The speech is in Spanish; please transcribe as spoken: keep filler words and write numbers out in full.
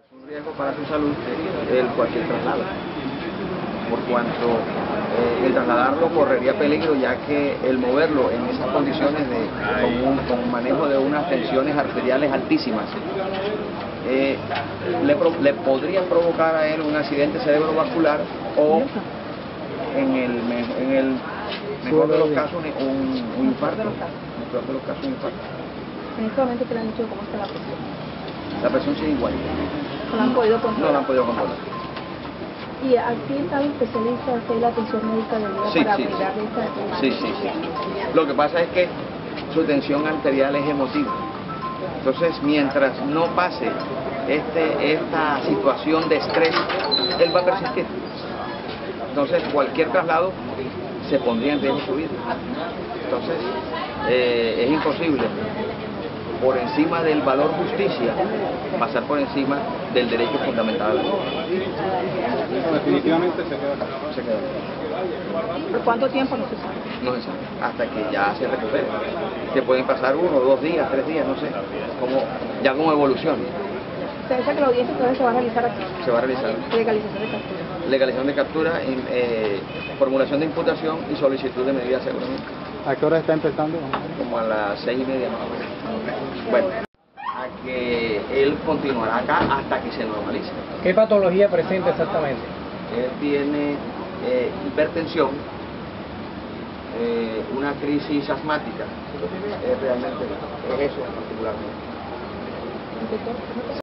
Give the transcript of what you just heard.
Un riesgo para su salud el cualquier traslado, por cuanto eh, el trasladarlo correría peligro, ya que el moverlo en esas condiciones de, con, un, con un manejo de unas tensiones arteriales altísimas, eh, le, pro, le podría provocar a él un accidente cerebrovascular o en el, en el mejor de los casos un, un infarto. En el peor de los casos un infarto. En este momento te han dicho cómo está la presión. La presión sigue igual. ¿No la han podido controlar? No la han podido controlar. ¿Y aquí está el especialista hacer la atención médica del día Sí, para sí, cuidar de esta enfermedad? Sí, sí, sí. Lo que pasa es que su tensión arterial es emotiva. Entonces, mientras no pase este, esta situación de estrés, él va a persistir. Entonces, cualquier traslado se pondría en riesgo su vida. Entonces, eh, es imposible, por encima del valor justicia, pasar por encima del derecho fundamental a la vida. Definitivamente se queda acá. Se queda acá. ¿Por cuánto tiempo no se sabe? No se sabe, hasta que ya se recupere. Se pueden pasar uno, dos días, tres días, no sé, como, ya como evolución. Se dice que la audiencia entonces se va a realizar aquí. Se va a realizar. Legalización de captura. Legalización de captura, eh, formulación de imputación y solicitud de medidas de seguridad. ¿A qué hora está empezando? Como a las seis y media más o menos. Bueno, a que él continuará acá hasta que se normalice. ¿Qué patología presenta exactamente? Él tiene eh, hipertensión, eh, una crisis asmática, es realmente es eso particularmente.